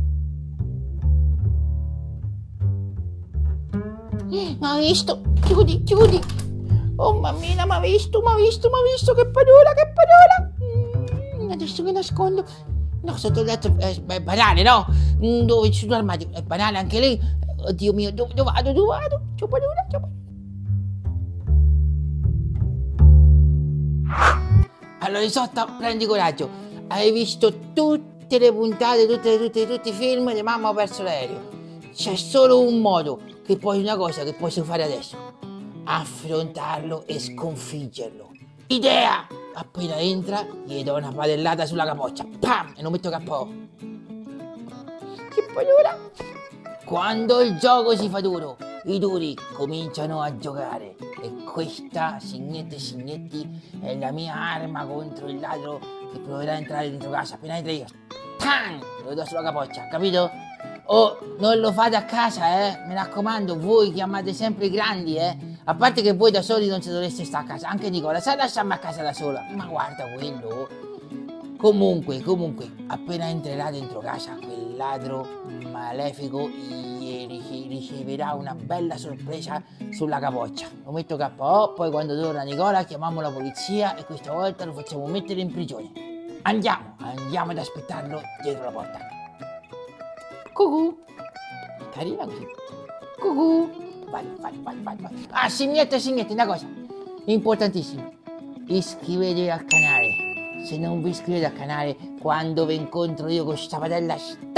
Ma visto, chiudi. Oh mammina, ma visto, che paura. Adesso mi nascondo. No, sotto il letto è banale, no? Dove c'è l'armadio, è banale anche lì. Oddio mio, dove vado? C'ho paura. Allora Isotta, prendi coraggio. Hai visto tutte le puntate, tutti i film di Mamma ho perso l'aereo. C'è solo un modo, una cosa che puoi fare adesso. Affrontarlo e sconfiggerlo. Idea! Appena entra, gli do una padellata sulla capoccia. Pam! E non metto KO. Che paura! Quando il gioco si fa duro, i duri cominciano a giocare. E questa, signetti, è la mia arma contro il ladro che proverà a entrare dentro casa. Appena entra io, tan! Lo do sulla capoccia, capito? Oh, non lo fate a casa, mi raccomando, voi che amate sempre i grandi, A parte che voi da soli non ci dovreste stare a casa. Anche Nicola, sai lasciarmi a casa da sola? Ma guarda quello. Comunque, appena entrerà dentro casa, quel ladro malefico riceverà una bella sorpresa sulla capoccia. Lo metto KO, poi quando torna Nicola chiamiamo la polizia e questa volta lo facciamo mettere in prigione. Andiamo ad aspettarlo dietro la porta. Cucù. Carina così. Cucù. Vai. Ah, scimmiette, una cosa importantissima. Iscrivetevi al canale. Se non vi iscrivete al canale, quando vi incontro io con sta padella,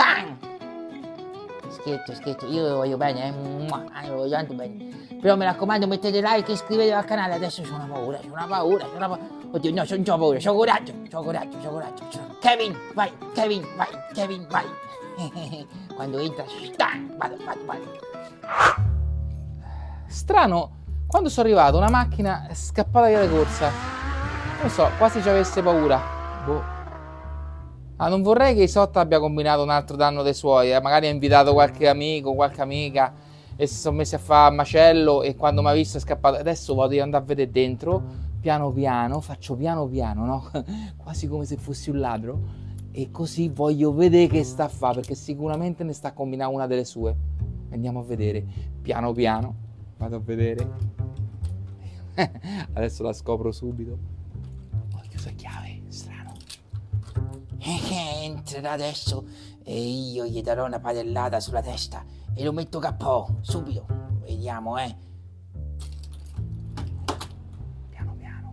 scherzo, io vi voglio bene, vi voglio tanto bene. Però mi raccomando, mettete like e iscrivetevi al canale. Adesso c'ho una paura. Oddio, no, non c'ho paura, c'ho coraggio. Kevin, vai. Quando entra, vado. Strano, quando sono arrivato una macchina è scappata via di corsa. Non so, quasi ci avesse paura. Non vorrei che Isotta abbia combinato un altro danno dei suoi, magari ha invitato qualche amico, qualche amica e si sono messi a fare macello, e quando mi ha visto è scappato. Adesso vado ad andare a vedere dentro, piano piano, faccio piano piano, no? Quasi come se fossi un ladro, e così voglio vedere che sta a fare, perché sicuramente ne sta a combinare una delle sue. Andiamo a vedere, piano piano, vado a vedere. Adesso la scopro subito. Ho chiuso a chiave, strano. Entrerà adesso e io gli darò una padellata sulla testa e lo metto KO, subito. Vediamo, Piano piano.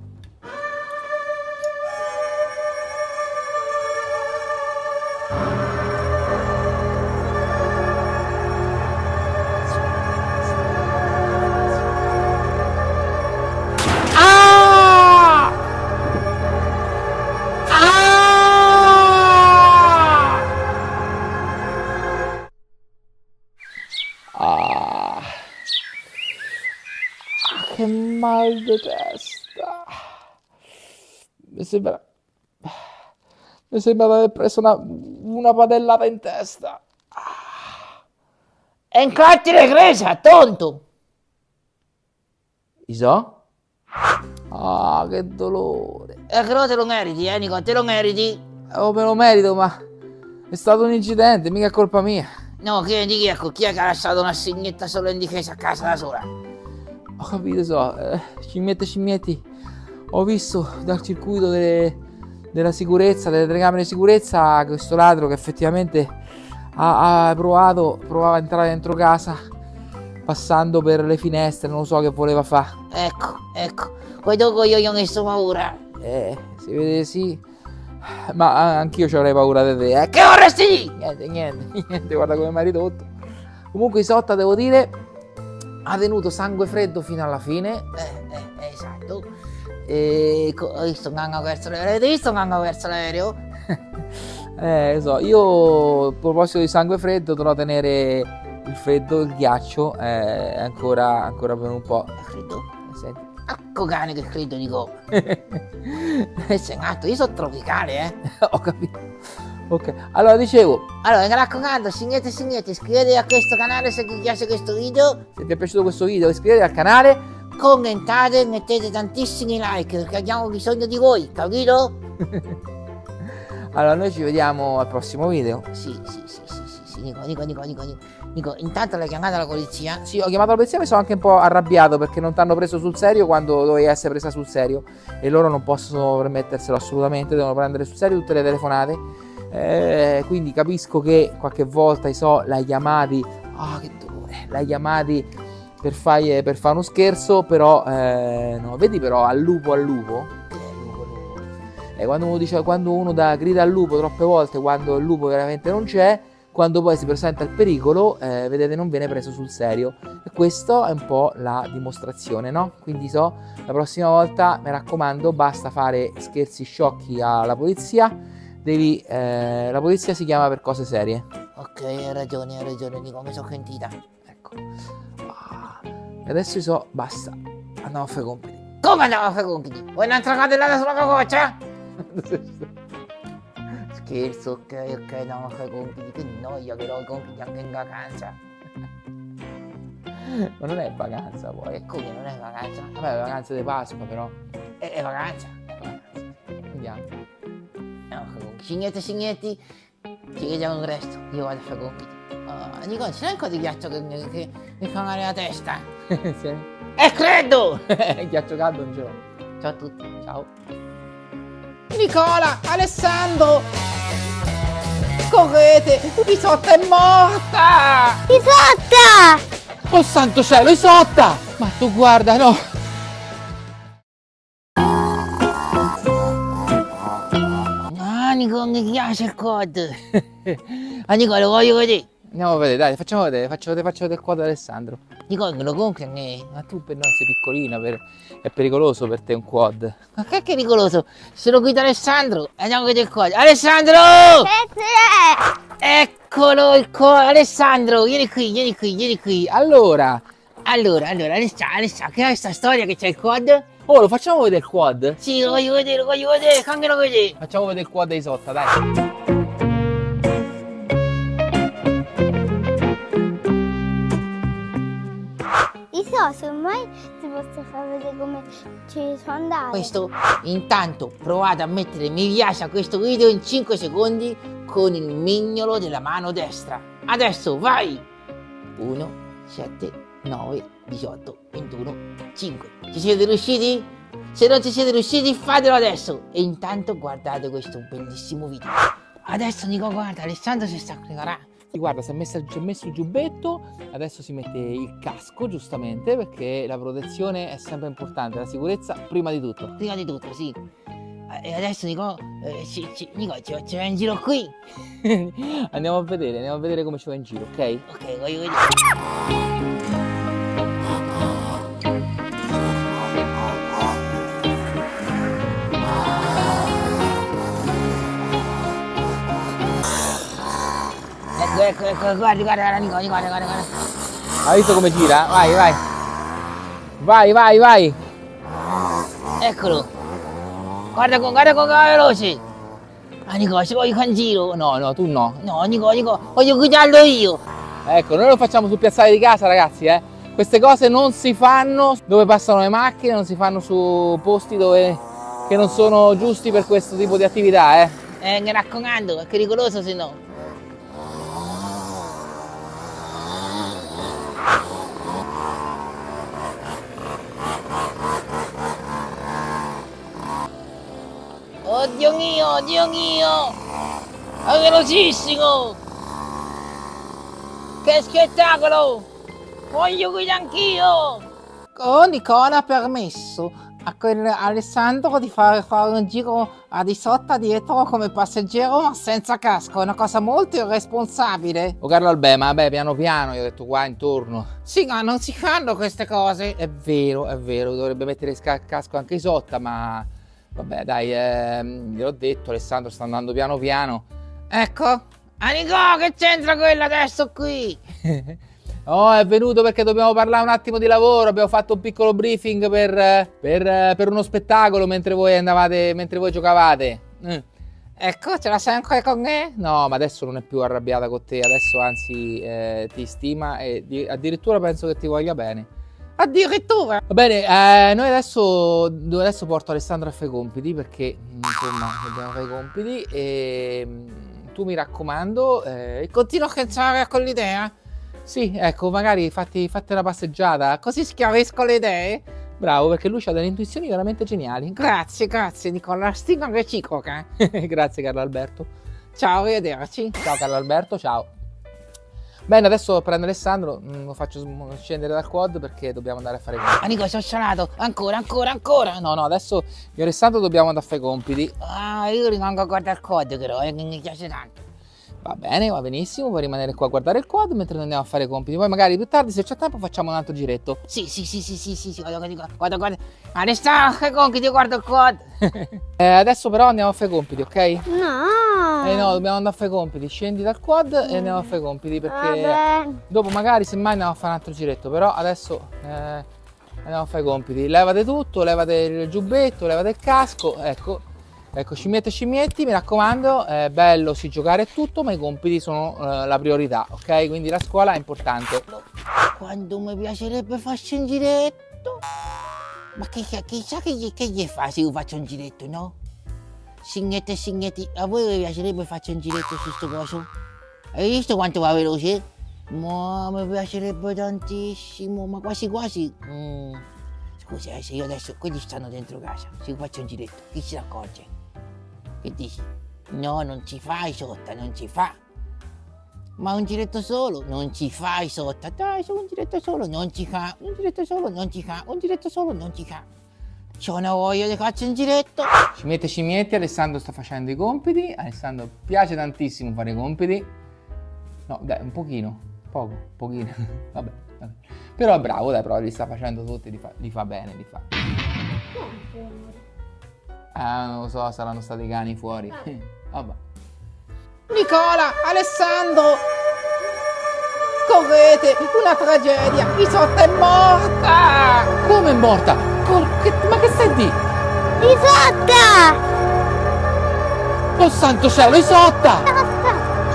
Che mal di testa. Mi sembra di aver preso una padellata in testa. E infatti le cresa, tonto! Iso? Ah, che dolore. Però te lo meriti, Nico, te lo meriti. Oh, me lo merito, ma è stato un incidente, mica è colpa mia. No, che di chi, ecco, chi è che ha lasciato una signetta solo in difesa a casa da sola? Ho capito, scimmietti, ho visto dal circuito della sicurezza, delle telecamere di sicurezza, questo ladro che effettivamente provava a entrare dentro casa, passando per le finestre, non lo so che voleva fare. Ecco, poi dopo io ho messo paura. Si vede sì, ma anch'io ci avrei paura di te, Che vorresti? Niente, guarda come mi hai ridotto. Comunque Isotta, devo dire, ha tenuto sangue freddo fino alla fine. Esatto. E ho visto un gango verso l'aereo. Avete visto un gango verso l'aereo? Io a proposito di sangue freddo dovrò tenere il freddo, il ghiaccio ancora per un po'. È freddo? Senti. Ecco cane che freddo, dico. Sei matto, io sono tropicale, Ho capito. Ok, allora dicevo, Allora, mi raccomando, signori e signori, iscrivetevi a questo canale se vi piace questo video. se vi è piaciuto questo video iscrivetevi al canale. Commentate, mettete tantissimi like perché abbiamo bisogno di voi, capito? Allora noi ci vediamo al prossimo video. Sì, Nico, intanto l'hai chiamata la polizia? Sì, ho chiamato la polizia e mi sono anche un po' arrabbiato perché non ti hanno preso sul serio quando dovevi essere presa sul serio, e loro non possono permetterselo assolutamente, devono prendere sul serio tutte le telefonate. Quindi capisco che qualche volta l'hai chiamati, che dolore, l'hai chiamati per fare uno scherzo, però no, vedi però al lupo, quando uno grida al lupo troppe volte, quando il lupo veramente non c'è, quando poi si presenta il pericolo, vedete, non viene preso sul serio, e questo è un po' la dimostrazione, no? Quindi la prossima volta, mi raccomando, basta fare scherzi sciocchi alla polizia. La polizia si chiama per cose serie. Ok, hai ragione, Nico, mi sono sentita. Ecco. E adesso basta. Andiamo a fare i compiti. Come andiamo a fare i compiti? Vuoi un'altra cadellata sulla cococcia? Scherzo, ok, andiamo a fare i compiti. Che noia che ho i compiti anche in vacanza. Ma non è vacanza poi. E come non è vacanza? Vabbè, è vacanza di Pasqua però. È vacanza. Andiamo. Signetti, ci vediamo presto. Io vado a fare i compiti. Nico, c'è ancora di ghiaccio che mi fa male la testa? Sì. È freddo! Il ghiaccio caldo non ce l'ho. Ciao a tutti. Ciao. Nicola, Alessandro! Correte! Isotta è morta! Isotta! Oh santo cielo, Isotta! Ma tu guarda, no! Nico, mi piace il quad! Nico, lo voglio vedere! Andiamo a vedere, dai, faccio vedere il quadro di Alessandro. Nico, me lo compri a me? Ma tu per noi sei piccolina, è pericoloso per te un quad. Ma che è pericoloso? Se lo guida Alessandro, andiamo a vedere il quad. Alessandro! Eccolo il quad! Alessandro, vieni qui. Allora, Alessandro, che è questa storia che c'è il quad? oh, lo facciamo vedere il quad? Sì, lo voglio vedere, fammelo vedere. Facciamo vedere il quad di Isotta, dai. so, semmai ti posso far vedere come ci sono andate. Questo, intanto provate a mettere mi piace a questo video in 5 secondi con il mignolo della mano destra. Adesso vai! 1, 7, 9, 18, 21, 5. Ci siete riusciti? Se non ci siete riusciti fatelo adesso. E intanto guardate questo bellissimo video. Adesso Nico, guarda, Alessandro si sta preparando. Guarda, si è messo il giubbetto, adesso si mette il casco, giustamente, perché la protezione è sempre importante, la sicurezza prima di tutto. Prima di tutto, sì. E adesso Nico, Nico ci va in giro qui. Andiamo a vedere come ci va in giro, ok? Ok, voglio vedere. Ecco, guarda, Nico, guarda. Hai visto come gira? Vai. Eccolo. Guarda con veloce. Ah, Nico, ci voglio in giro. No, tu no. No, Nico, voglio guidarlo io. Ecco, noi lo facciamo sul piazzale di casa, ragazzi, eh. Queste cose non si fanno dove passano le macchine, non si fanno su posti che non sono giusti per questo tipo di attività, eh. Mi raccomando, è pericoloso se no. Oddio mio! È velocissimo! Che spettacolo! Voglio guidare anch'io! Oh, Nicola ha permesso a Alessandro di fare un giro a di sotto dietro come passeggero ma senza casco, è una cosa molto irresponsabile. Oh Carlo Albè, ma vabbè, piano piano, io ho detto qua intorno. Sì, ma non si fanno queste cose. È vero, dovrebbe mettere il casco anche Isotta, ma vabbè dai, gliel'ho detto, Alessandro sta andando piano piano. Ecco, Nico, che c'entra quello adesso qui? Oh, è venuto perché dobbiamo parlare un attimo di lavoro, abbiamo fatto un piccolo briefing per uno spettacolo mentre voi giocavate. Ecco, ce la sei ancora con me? No, ma adesso non è più arrabbiata con te, adesso anzi ti stima e addirittura penso che ti voglia bene. Addirittura? Va bene, noi adesso porto Alessandro a fare i compiti perché insomma dobbiamo fare i compiti e tu mi raccomando continuo a pensare con l'idea. Sì, ecco, magari fate una passeggiata. Così schiarisco le idee. Bravo, perché lui ha delle intuizioni veramente geniali. Grazie Nicola, stima reciproca. Grazie Carlo Alberto. Ciao, arrivederci. Ciao Carlo Alberto, ciao. Bene, adesso prendo Alessandro, lo faccio scendere dal quad perché dobbiamo andare a fare i compiti. Nico, sono suonato. Ancora. No, adesso io e Alessandro dobbiamo andare a fare i compiti. Ah, io rimango a guardare il quad però, che mi piace tanto. Va bene, va benissimo, puoi rimanere qua a guardare il quad mentre noi andiamo a fare i compiti. Poi magari più tardi, se c'è tempo, facciamo un altro giretto. Sì, guarda. Alessandro, che compiti, guarda il quad. Adesso però andiamo a fare i compiti, ok? No! No, dobbiamo andare a fare i compiti. Scendi dal quad e andiamo a fare i compiti perché Vabbè. dopo magari semmai andiamo a fare un altro giretto. Però adesso andiamo a fare i compiti. Levate tutto, levate il giubbetto, levate il casco, ecco, scimmietti, mi raccomando, è bello sì giocare e tutto, ma i compiti sono la priorità, ok? Quindi la scuola è importante. Quando mi piacerebbe farci un giretto. Ma chissà che gli fa se io faccio un giretto, no? Scignetti, a voi vi piacerebbe farci un giretto su sto coso? Hai visto quanto va veloce? Ma mi piacerebbe tantissimo, ma quasi. Scusa, se io adesso, quelli stanno dentro casa, se io faccio un giretto, chi si accorge? Che dici? No, non ci fai Isotta, non ci fa. Ma un giretto solo, non ci fa Isotta. Dai, solo un giretto solo, non ci fa. Un giretto solo, non ci fa. C'ho una voglia di farci un giretto. Scimmetti, Alessandro sta facendo i compiti. Alessandro piace tantissimo fare i compiti. No, dai, un pochino, pochino. Vabbè. Però è bravo, dai, però li sta facendo tutti, li fa bene, li fa. Non lo so, saranno stati i cani fuori. Vabbè. Nicola, Alessandro, correte, una tragedia, Isotta è morta! Come è morta? Ma che stai di? Isotta! Oh santo cielo, Isotta!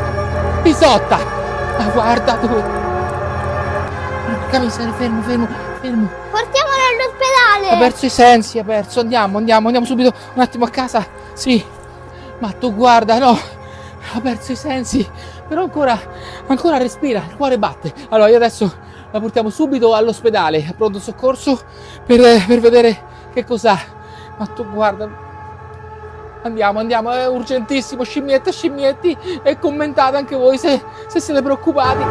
Isotta! Ma guarda dove... Porca miseria, fermo, fermo. Portiamolo all'ospedale. Ha perso i sensi, ha perso. Andiamo subito un attimo a casa. Sì. Ma tu guarda, no. Ha perso i sensi. Però ancora respira, il cuore batte. Allora io adesso la portiamo subito all'ospedale, a pronto soccorso, per vedere che cos'ha. Ma tu guarda. Andiamo, è urgentissimo, scimmietti, e commentate anche voi se siete preoccupati.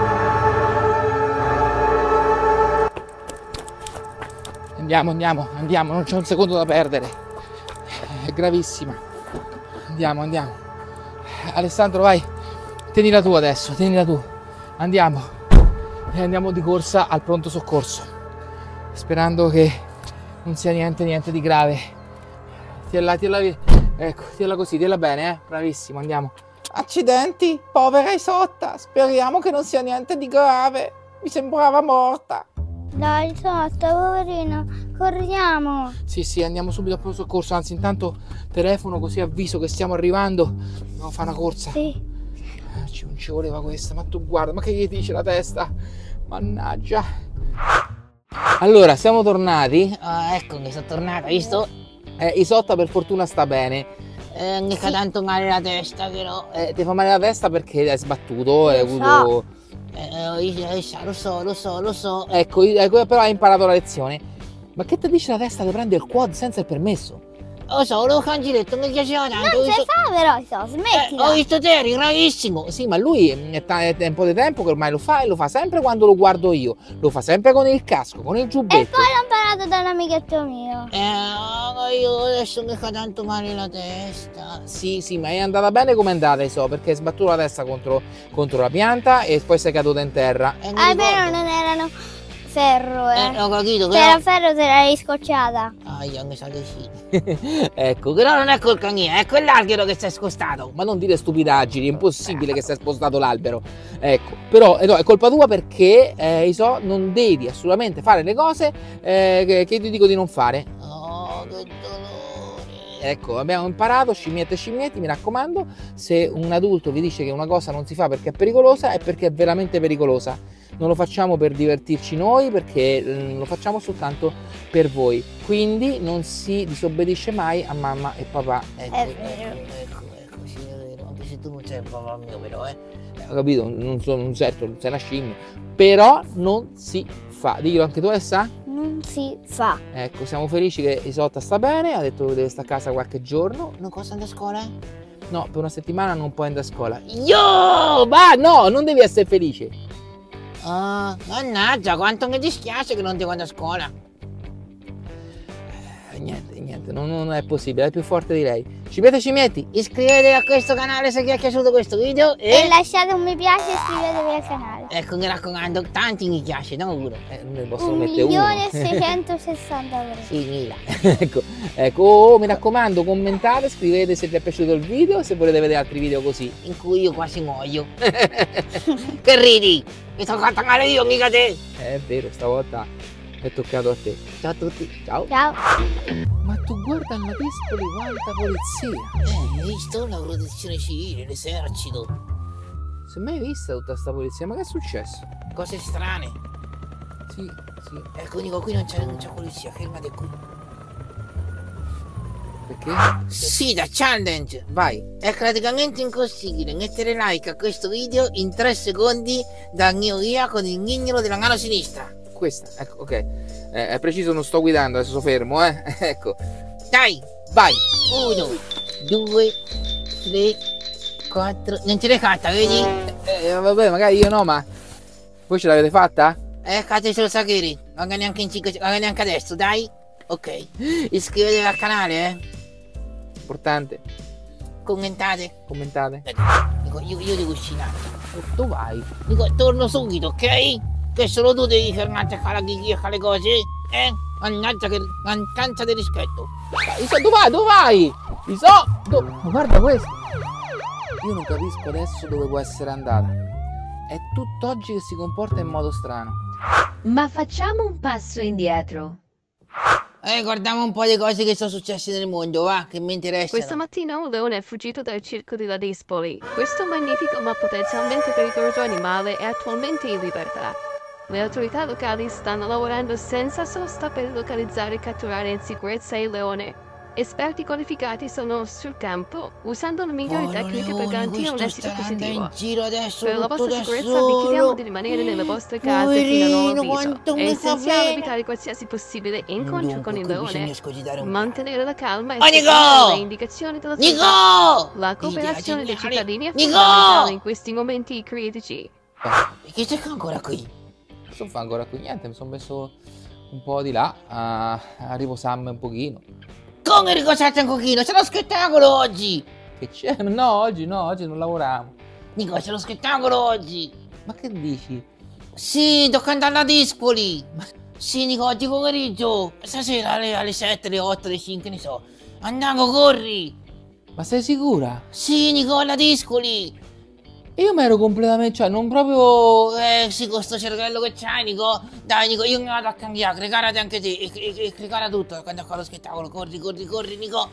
Andiamo, non c'è un secondo da perdere. È gravissima. Andiamo. Alessandro, vai, tenila tu adesso, Andiamo di corsa al pronto soccorso, sperando che non sia niente di grave. Tienila via. Ecco, tienila così, tienila bene, bravissimo, andiamo. Accidenti, povera Isotta, speriamo che non sia niente di grave, mi sembrava morta. Dai, Isotta, poverina, corriamo. Sì, andiamo subito al pronto soccorso, anzi intanto telefono così avviso che stiamo arrivando, dobbiamo fare una corsa. Sì. Non ci voleva questa, ma tu guarda, ma che gli dice la testa? Mannaggia. Allora, siamo tornati. Ecco che sono tornata, visto? Isotta per fortuna sta bene. Mi fa tanto male la testa, però. Ti fa male la testa perché hai sbattuto, hai avuto... Lo so. Ecco, però hai imparato la lezione. Ma che ti dice la testa di prendere il quad senza il permesso? Lo so, lo cancelletto, mi piaceva tanto. Non si fa però, smettila. Ho visto te, eri bravissimo. Sì, ma lui è un po' di tempo che ormai lo fa e lo fa sempre quando lo guardo io. Lo fa sempre con il casco, con il giubbetto. E poi l'ho imparato da un amichetto mio. Io adesso mi fa tanto male la testa. Sì, ma è andata bene come è andata, perché hai sbattuto la testa contro la pianta e poi sei caduta in terra. Però non erano ferro, ho capito. Se era ferro te l'hai scocciata. Io mi sa che sì. Ecco, però non è colpa mia, è quell'albero che si è spostato. Ma non dire stupidaggini, è impossibile che si è spostato l'albero. Ecco, però no, è colpa tua perché non devi assolutamente fare le cose che ti dico di non fare. Oh, che dolore. Ecco, abbiamo imparato, scimmiette, mi raccomando, se un adulto vi dice che una cosa non si fa perché è pericolosa, è perché è veramente pericolosa. Non lo facciamo per divertirci noi, perché lo facciamo soltanto per voi. Quindi non si disobbedisce mai a mamma e papà. Ecco, signore, anche se tu non sei il papà mio, però, Ho capito, non certo, non sei una scimmia, però non si fa. Diglielo anche tu, Alessà? Non si fa. Ecco, siamo felici che Isotta sta bene, ha detto che deve stare a casa qualche giorno. Non costa andare a scuola? No, per una settimana non puoi andare a scuola. No, non devi essere felice. Mannaggia, quanto mi dispiace che non devo andare a scuola. Niente, non è possibile, è più forte di lei. Scimmiette, iscrivetevi a questo canale se vi è piaciuto questo video e lasciate un mi piace e iscrivetevi al canale. Ecco, mi raccomando, tanti mi piace, non uno. Ne posso mettere uno. 1.663.000. Sì, 1000. ecco, mi raccomando, commentate, scrivete se vi è piaciuto il video, se volete vedere altri video così. In cui io quasi muoio. Che ridi? Mi sto fatta male io, mica te. È vero, stavolta è toccato a te. Ciao a tutti. Ciao. Ma tu guarda alla Dispoli quanta polizia. Hai visto la protezione civile, l'esercito? Si è mai vista tutta sta polizia? Ma che è successo? Cose strane. Sì. Ecco, Nico, qui non c'è polizia, fermate qui. Perché? Sfida challenge. Vai. È praticamente impossibile mettere like a questo video in 3 secondi dal mio via con il mignolo della mano sinistra. Questa, ecco, ok. È preciso, non sto guidando, adesso fermo, ecco. Dai, vai. 1, 2, 3, 4. Non ce l'hai fatta, vedi? Vabbè, magari io no, ma voi ce l'avete fatta? Cazzo, se lo sapere. Magari neanche in 5, magari neanche adesso, dai. Ok. Iscrivetevi al canale, Importante. Commentate. Dico, io devo uscire. Dove vai? Dico, torno subito, ok? Che solo tu devi fermarti a fare la chicchia, a fare le cose, Mannaggia, che mancanza di rispetto. Dove vai? Ma guarda questo. Io non capisco adesso dove può essere andata. È tutt'oggi che si comporta in modo strano. Ma facciamo un passo indietro. Guardiamo un po' le cose che sono successe nel mondo, va, che mi interessano. Questa mattina un leone è fuggito dal circo della Dispoli. Questo magnifico ma potenzialmente pericoloso animale è attualmente in libertà. Le autorità locali stanno lavorando senza sosta per localizzare e catturare in sicurezza il leone. Esperti qualificati sono sul campo, usando le migliori tecniche per garantire un esito positivo. in giro adesso Per la tutto vostra da sicurezza vi chiediamo solo. di rimanere nelle vostre case fino a nuovo avviso. Quanto È mi fa essenziale bene. evitare qualsiasi possibile incontro Dunque, con il qui bisogna leone, escogitare un mantenere la calma e Oh, Nico! seguire le indicazioni della società. Nico! La cooperazione dei Idea cittadini è geniale. fondamentale Nico! in questi momenti critici. Chi c'è ancora qui? Sto fa ancora qui niente, mi sono messo un po' di là a riposarmi un pochino. Come ricordate un pochino? C'è lo spettacolo oggi! Che c'è? No, oggi non lavoriamo. Nico, c'è lo spettacolo oggi! Ma che dici? Sì, tocca andare alla Dispoli! Sì, Nico, oggi pomeriggio! Stasera alle 7, alle 8, alle 5, ne so! Andiamo, corri! Ma sei sicura? Sì, Nico, alla Discoli! Io mi ero completamente, cioè non proprio... Sì, con sto cervello che c'hai, Nico! Dai, Nico, io mi vado a cambiare, precarati anche te e precara tutto quando fa lo spettacolo, corri, Nico!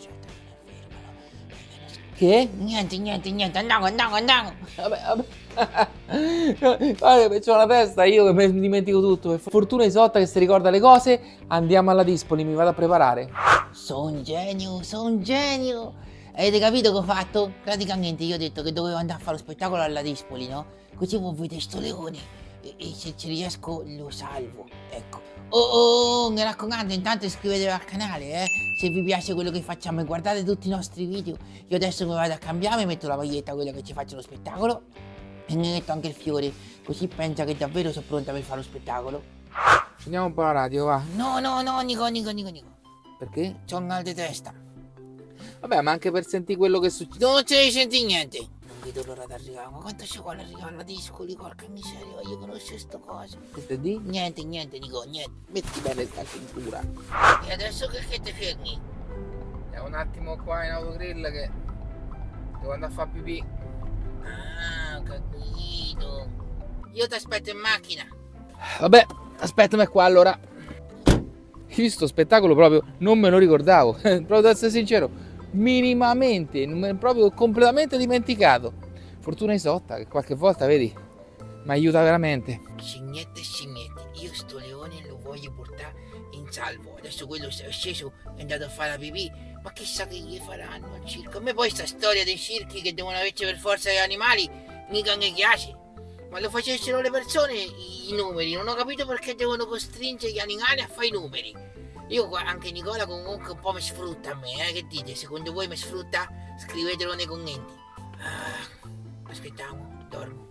Che? Niente, andiamo! Vabbè. Guarda, c'ho la testa io che mi dimentico tutto. Per fortuna Isotta che si ricorda le cose. Andiamo alla Dispoli, mi vado a preparare. Sono un genio! Avete capito che ho fatto? Praticamente io ho detto che dovevo andare a fare lo spettacolo alla Dispoli, no? Così può vedere sto leone e se ci riesco lo salvo, ecco. Oh, mi raccomando, intanto iscrivetevi al canale, se vi piace quello che facciamo e guardate tutti i nostri video. Io adesso mi vado a cambiare, mi metto la maglietta, quella che ci faccio lo spettacolo, e mi metto anche il fiore, così pensa che davvero sono pronta per fare lo spettacolo. Scendiamo un po' la radio, va. No, Nico. Perché? C'ho un mal di testa. Vabbè, ma anche per sentire quello che succede. Non ci senti niente. Non vedo l'ora di arrivare. Ma quanto ci vuole arrivare alla Discoli? Porca miseria, voglio conoscere sto coso. Che te di? Niente, Nico, niente. Metti bene sta cintura. E adesso che ti fermi? È un attimo qua in autogrill che devo andare a fare pipì. Ah, ho capito. Io ti aspetto in macchina. Vabbè, aspettami qua allora. Io sto spettacolo proprio non me lo ricordavo. Proprio da essere sincero. Minimamente, proprio completamente dimenticato. Fortuna Isotta che qualche volta, vedi, mi aiuta veramente. Scimmiette, io sto leone lo voglio portare in salvo. Adesso quello è sceso, è andato a fare la pipì. Ma chissà che gli faranno al circo. A me poi sta storia dei circhi che devono averci per forza gli animali mica mi piace. Ma lo facessero le persone i numeri. Non ho capito perché devono costringere gli animali a fare i numeri. Io anche Nicola comunque un po' mi sfrutta a me, che dite? Secondo voi mi sfrutta? Scrivetelo nei commenti. Aspettiamo, dormo.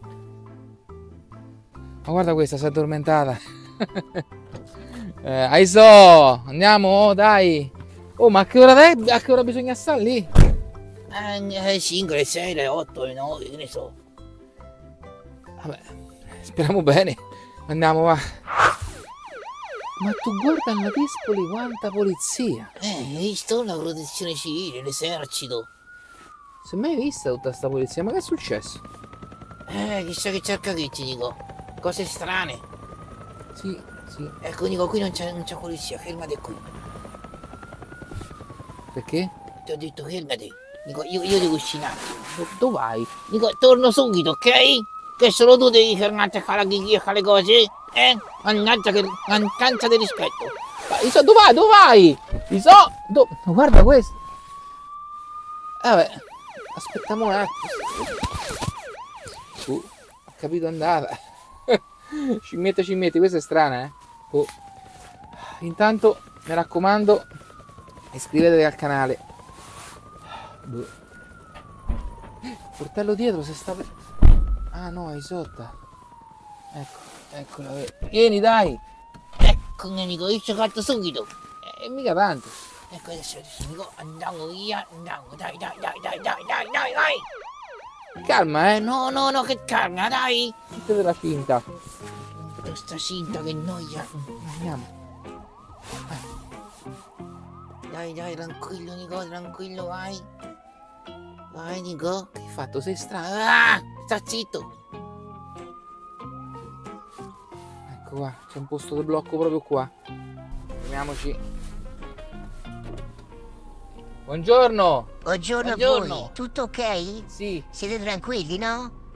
Ma guarda questa, si è addormentata. Aiso, andiamo, dai. Oh, ma a che ora è? A che ora bisogna stare lì? 5, 6, 8, 9, che ne so. Vabbè, speriamo bene. Andiamo, va. Ma tu guarda alla Dispoli quanta polizia. Hai visto? La protezione civile, l'esercito. Si è mai vista tutta sta polizia? Ma che è successo? Chissà che cerca che ti dico. Cose strane. Sì. Ecco Nico, qui non c'è polizia, fermati qui. Perché? Ti ho detto fermati. Nico, io devo uscire. Dove vai? Nico, torno subito, ok? Che solo tu devi fermarti a fare la chicchia e fare le cose? Mannaggia che mancanza di rispetto. Ma Iso, dove vai? Iso, guarda questo. Vabbè, aspettiamo un attimo. Ho capito andata. Scimmiette, questa è strana, Intanto, mi raccomando, iscrivetevi al canale. Il portello dietro si sta... Ah no, è Isotta. Eccola. Vieni, dai. Ecco Nico, io ci ho fatto subito. E mica tanto. Ecco adesso Nico, andiamo via, dai. Calma, No, che calma, dai. Mettete la cinta. Questa cinta che noia. Andiamo. Dai, tranquillo Nico, tranquillo, vai. Vai Nico. Che hai fatto? Sei strano. Sta zitto. Ecco qua, c'è un posto di blocco proprio qua. Fermiamoci. Buongiorno. Buongiorno a voi, tutto ok? Sì. Siete tranquilli, no?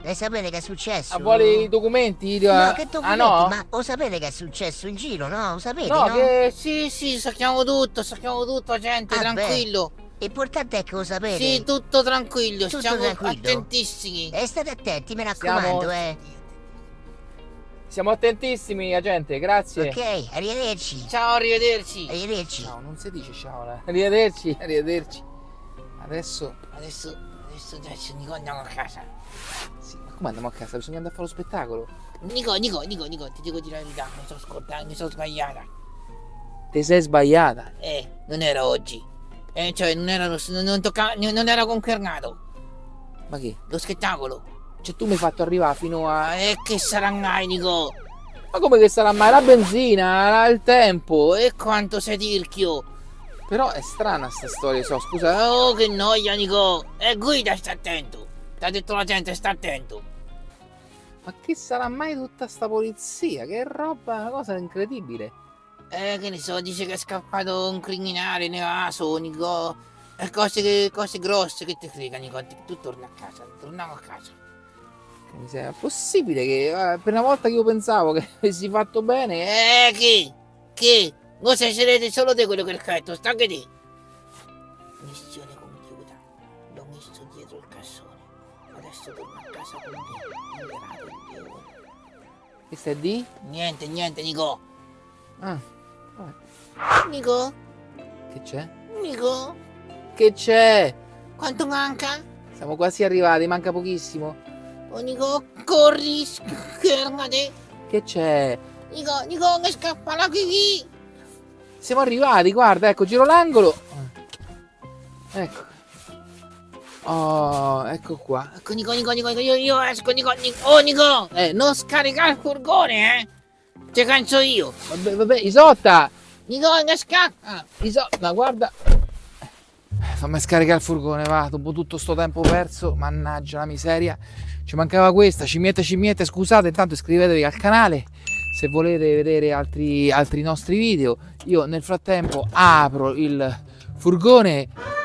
E sapete che è successo? Vuole i documenti? No, che documenti? no? Ma lo sapete che è successo in giro, no? Lo sapete, No, no? che... Sì, sappiamo tutto, gente, Ah, tranquillo. L'importante è che lo sapete. Sì, tutto tranquillo, Tutto stiamo tranquillo? attentissimi. E state attenti, mi raccomando, Siamo attentissimi, agente, grazie. Ok, arrivederci. Ciao, arrivederci. Arrivederci. Ciao, non si dice ciao. Arrivederci, arrivederci. Adesso Adesso Nico, andiamo a casa. sì, ma come andiamo a casa? Bisogna andare a fare lo spettacolo. Nico, ti dico di la verità, mi sono scordata, mi sono sbagliata. Ti sei sbagliata. Non era oggi. Cioè, non era confermato. Ma che? Lo spettacolo. Cioè tu mi hai fatto arrivare fino a... Che sarà mai, Nico? Ma come che sarà mai? La benzina, il tempo. E quanto sei tirchio. Però è strana sta storia, so, scusa. Oh, che noia, Nico. Guida, sta attento. Ti ha detto la gente, sta attento. Ma che sarà mai tutta sta polizia? Che roba, una cosa incredibile. Che ne so, dice che è scappato un criminale nevaso, Nico. Cose grosse che ti frega, Nico. Tu torna a casa, torniamo a casa. Che miseria, è possibile che per una volta che io pensavo che avessi fatto bene... Che? Voi sarete solo te quello che il fatto, sta che te. Missione compiuta. L'ho messo dietro il cassone. Adesso torno a casa con me. Liberato il leone. Che stai di? Niente, Nico. Ah, Nico? che c'è? Nico? Che c'è? Quanto manca? Siamo quasi arrivati, manca pochissimo. Oh, Nico, corri, fermate. Che c'è? Nico, che scappa la Kiki. Siamo arrivati, guarda, ecco, giro l'angolo. Ecco. Oh, ecco qua. Ecco, Nico, io esco, Nico. Oh, Nico, non scaricare il furgone, Ti canso io. Vabbè, Isotta! Nico, che scappa. Ma guarda. Fammi scaricare il furgone, va, dopo tutto sto tempo perso, mannaggia la miseria. Ci mancava questa, scimmiette, scusate, intanto iscrivetevi al canale se volete vedere altri nostri video. Io nel frattempo apro il furgone